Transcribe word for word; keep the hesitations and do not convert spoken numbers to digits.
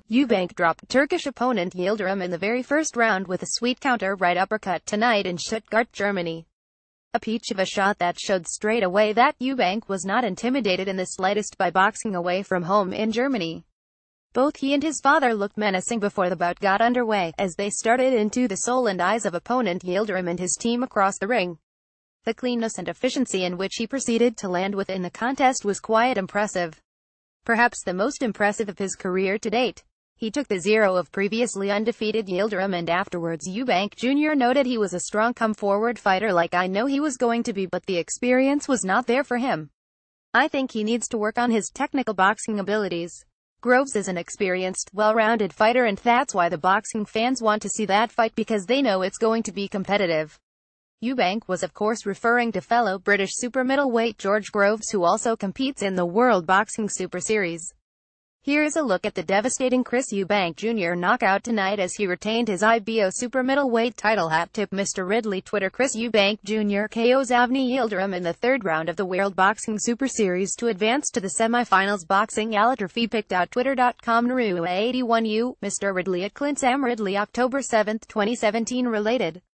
Eubank dropped Turkish opponent Yildirim in the very first round with a sweet counter right uppercut tonight in Stuttgart, Germany. A peach of a shot that showed straight away that Eubank was not intimidated in the slightest by boxing away from home in Germany. Both he and his father looked menacing before the bout got underway, as they started into the soul and eyes of opponent Yildirim and his team across the ring. The cleanness and efficiency in which he proceeded to land within the contest was quite impressive. Perhaps the most impressive of his career to date. He took the zero of previously undefeated Yildirim, and afterwards Eubank Junior noted he was a strong come-forward fighter like I know he was going to be, but the experience was not there for him. I think he needs to work on his technical boxing abilities. Groves is an experienced, well-rounded fighter, and that's why the boxing fans want to see that fight, because they know it's going to be competitive. Eubank was of course referring to fellow British super middleweight George Groves, who also competes in the World Boxing Super Series. Here's a look at the devastating Chris Eubank Junior knockout tonight as he retained his I B O super middleweight title. Hat tip Mister Ridley Twitter. Chris Eubank Junior K Os Avni Yildirim in the third round of the World Boxing Super Series to advance to the semi-finals. Boxing Alaturfi picked out twitter dot com Naru eighty-one U, Mister Ridley at Clint Sam Ridley October seventh twenty seventeen related.